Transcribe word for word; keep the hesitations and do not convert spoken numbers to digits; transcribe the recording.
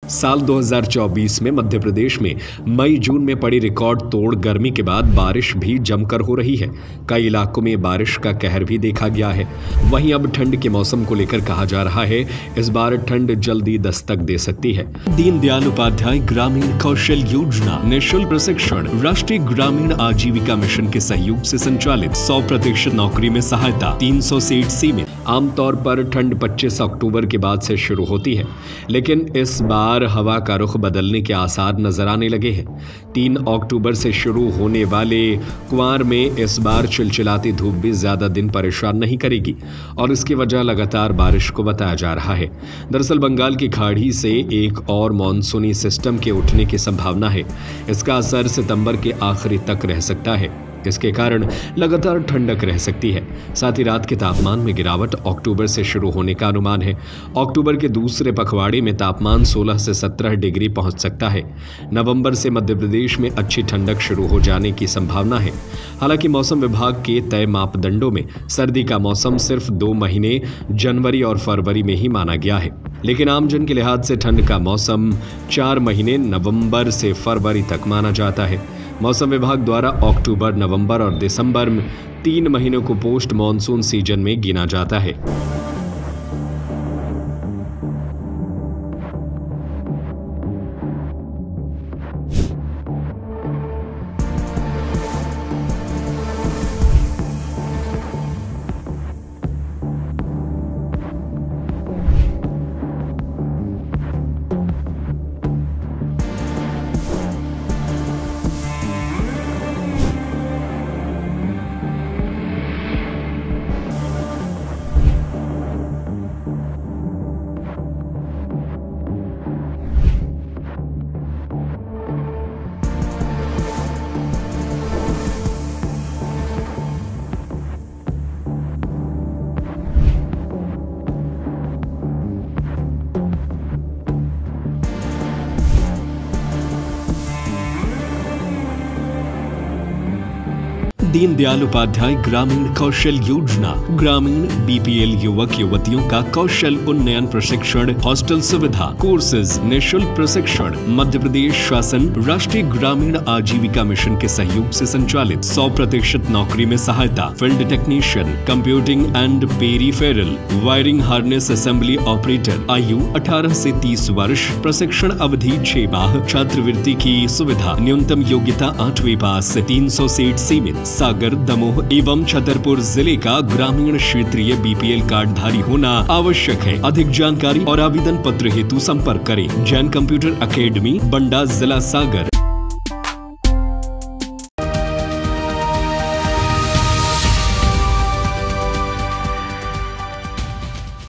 साल दो हज़ार चौबीस में मध्य प्रदेश में मई जून में पड़ी रिकॉर्ड तोड़ गर्मी के बाद बारिश भी जमकर हो रही है। कई इलाकों में बारिश का कहर भी देखा गया है। वहीं अब ठंड के मौसम को लेकर कहा जा रहा है इस बार ठंड जल्दी दस्तक दे सकती है। दीनदयाल उपाध्याय ग्रामीण कौशल योजना निःशुल्क प्रशिक्षण राष्ट्रीय ग्रामीण आजीविका मिशन के सहयोग से संचालित सौ प्रतिशत नौकरी में सहायता तीन सौ सीट सीमित। आमतौर पर ठंड पच्चीस अक्टूबर के बाद से शुरू होती है, लेकिन इस बार हवा का रुख बदलने के आसार नजर आने लगे हैं। तीन अक्टूबर से शुरू होने वाले कुंवार में इस बार चिलचिलाती धूप भी ज्यादा दिन परेशान नहीं करेगी और इसकी वजह लगातार बारिश को बताया जा रहा है। दरअसल बंगाल की खाड़ी से एक और मानसूनी सिस्टम के उठने की संभावना है। इसका असर सितंबर के आखिरी तक रह सकता है। इसके कारण लगातार ठंडक रह सकती है। साथ ही रात के तापमान में गिरावट अक्टूबर से शुरू होने का अनुमान है। अक्टूबर के दूसरे पखवाड़े में तापमान सोलह से सत्रह डिग्री पहुंच सकता है। नवंबर से मध्य प्रदेश में अच्छी ठंडक शुरू हो जाने की संभावना है। हालांकि मौसम विभाग के तय मापदंडों में सर्दी का मौसम सिर्फ दो महीने जनवरी और फरवरी में ही माना गया है, लेकिन आमजन के लिहाज से ठंड का मौसम चार महीने नवंबर से फरवरी तक माना जाता है। मौसम विभाग द्वारा अक्टूबर, नवंबर और दिसंबर में तीन महीनों को पोस्ट मॉनसून सीजन में गिना जाता है। दीनदयाल उपाध्याय ग्रामीण कौशल योजना ग्रामीण बीपीएल युवक युवतियों का कौशल उन्नयन प्रशिक्षण, हॉस्टल सुविधा, कोर्सेज, निःशुल्क प्रशिक्षण मध्य प्रदेश शासन राष्ट्रीय ग्रामीण आजीविका मिशन के सहयोग से संचालित सौ प्रतिशत नौकरी में सहायता, field technician, computing and peripheral, wiring harness assembly operator, आयु अठारह से तीस वर्ष, प्रशिक्षण अवधि छह माह, छात्रवृत्ति की सुविधा, न्यूनतम योग्यता आठवीं पास, तीन सौ सीट सीमित। सागर, दमोह एवं छतरपुर जिले का ग्रामीण क्षेत्रीय बीपीएल कार्ड धारी होना आवश्यक है। अधिक जानकारी और आवेदन पत्र हेतु संपर्क करें। जैन कंप्यूटर अकेडमी, बंडा, जिला सागर।